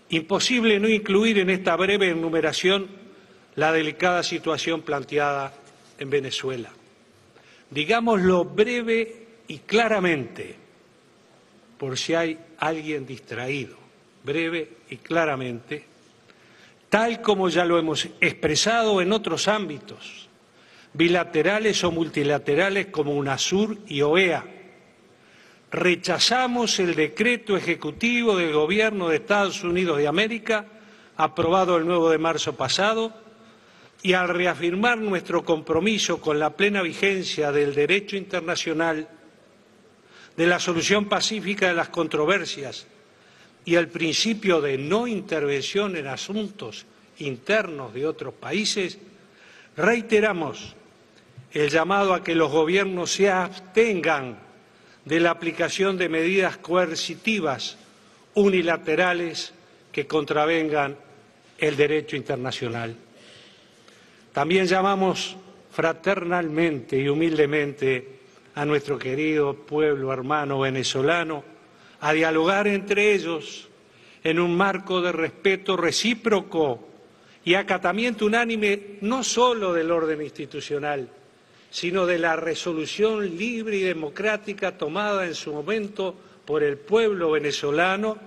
Imposible no incluir en esta breve enumeración la delicada situación planteada en Venezuela. Digámoslo breve y claramente, por si hay alguien distraído, breve y claramente, tal como ya lo hemos expresado en otros ámbitos, bilaterales o multilaterales como UNASUR y OEA. Rechazamos el decreto ejecutivo del Gobierno de Estados Unidos de América, aprobado el 9 de marzo pasado, y al reafirmar nuestro compromiso con la plena vigencia del derecho internacional, de la solución pacífica de las controversias y el principio de no intervención en asuntos internos de otros países, reiteramos el llamado a que los gobiernos se abstengan de la aplicación de medidas coercitivas unilaterales que contravengan el derecho internacional. También llamamos fraternalmente y humildemente a nuestro querido pueblo hermano venezolano a dialogar entre ellos en un marco de respeto recíproco y acatamiento unánime no solo del orden institucional, sino de la resolución libre y democrática tomada en su momento por el pueblo venezolano,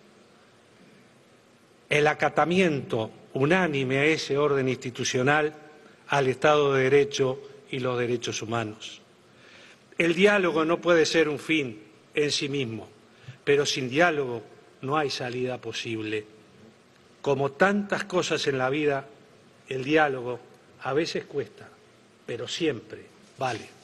el acatamiento unánime a ese orden institucional, al Estado de Derecho y los derechos humanos. El diálogo no puede ser un fin en sí mismo, pero sin diálogo no hay salida posible. Como tantas cosas en la vida, el diálogo a veces cuesta, pero siempre vale.